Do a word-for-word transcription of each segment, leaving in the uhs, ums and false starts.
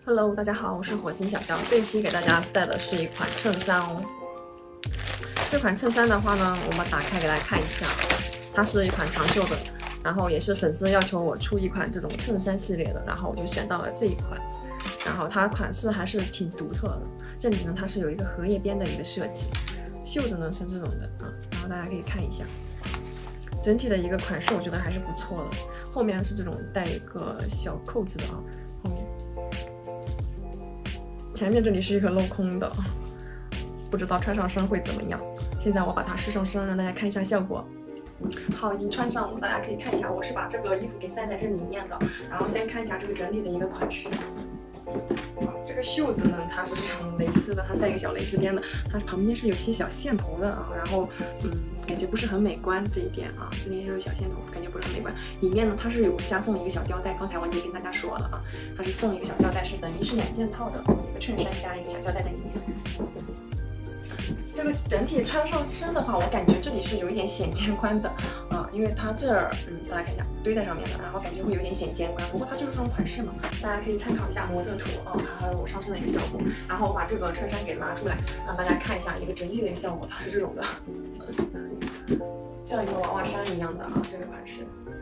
Hello， 大家好，我是火星小娇。这一期给大家带的是一款衬衫哦。这款衬衫的话呢，我们打开给大家看一下，它是一款长袖的，然后也是粉丝要求我出一款这种衬衫系列的，然后我就选到了这一款。然后它款式还是挺独特的，这里呢它是有一个荷叶边的一个设计，袖子呢是这种的啊，然后大家可以看一下。 整体的一个款式我觉得还是不错的，后面是这种带一个小扣子的啊，后面，前面这里是一个镂空的，不知道穿上身会怎么样。现在我把它试上身，让大家看一下效果。好，已经穿上了，大家可以看一下，我是把这个衣服给塞在这里面的。然后先看一下这个整体的一个款式。 这个袖子呢，它是这种蕾丝的，它带一个小蕾丝边的，它旁边是有一些小线头的啊，然后嗯，感觉不是很美观这一点啊，这边是有小线头，感觉不是很美观。里面呢，它是有加送一个小吊带，刚才王姐跟大家说了啊，它是送一个小吊带，是等于是两件套的一个衬衫加一个小吊带在里面。 这个整体穿上身的话，我感觉这里是有一点显肩宽的啊，因为它这儿，嗯，大家看一下堆在上面的，然后感觉会有点显肩宽。不过它就是这种款式嘛，大家可以参考一下模特图啊，还有我上身的一个效果。然后我把这个衬衫给拉出来，让大家看一下一个整体的一个效果，它是这种的，像一个娃娃衫一样的啊，这个款式。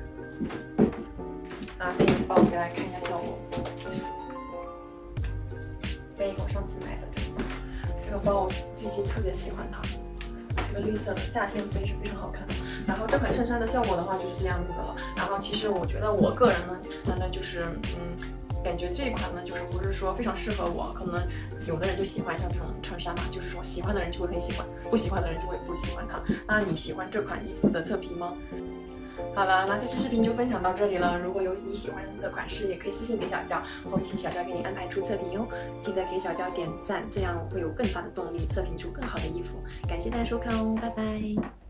啊，背一个包给大家看一下效果，背一个我上次买的这个。 这个包我最近特别喜欢它，这个绿色的夏天背是非常好看的。然后这款衬衫的效果的话就是这样子的了。然后其实我觉得我个人呢，那呢就是嗯，感觉这一款呢就是不是说非常适合我，可能有的人就喜欢像这种衬衫嘛，就是说喜欢的人就会很喜欢，不喜欢的人就会不喜欢它。那你喜欢这款衣服的侧皮吗？ 好了，那这期视频就分享到这里了。如果有你喜欢的款式，也可以私信给小娇，后期小娇给你安排出测评哟。记得给小娇点赞，这样我会有更大的动力测评出更好的衣服。感谢大家收看哦，拜拜。